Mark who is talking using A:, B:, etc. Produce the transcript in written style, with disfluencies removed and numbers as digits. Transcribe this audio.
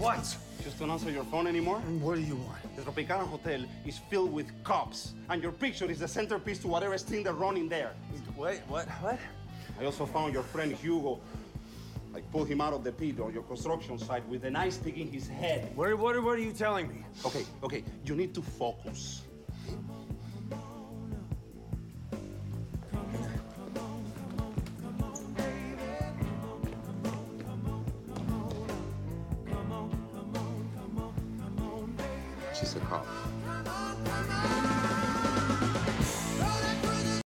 A: What?
B: Just don't answer your phone anymore?
A: And what do you want?
B: The Tropicana Hotel is filled with cops, and your picture is the centerpiece to whatever sting they're running there.
A: Wait, what?
B: I also found your friend Hugo. I pulled him out of the pit on your construction site with a knife stick in his head.
A: What are you telling me?
B: Okay, you need to focus. She's a cop.